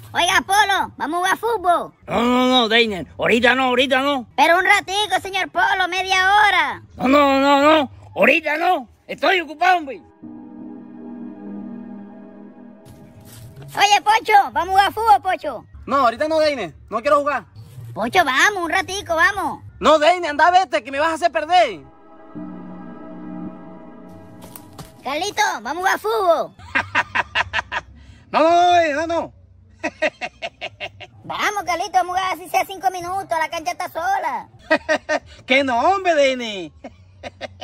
Oiga, Polo, vamos a jugar fútbol. No, Deiner, ahorita no. Pero un ratico, señor Polo, media hora. No, ahorita no. Estoy ocupado, hombre. Oye, Pocho, vamos a jugar fútbol, Pocho. No, ahorita no, Deiner. No quiero jugar. Pocho, vamos, un ratico, vamos. No, Deiner, anda, vete, que me vas a hacer perder. Carlito, vamos a jugar fútbol. No. Vamos, Carlito, vamos a jugar así sea 5 minutos. La cancha está sola. Que no, hombre, Deiner.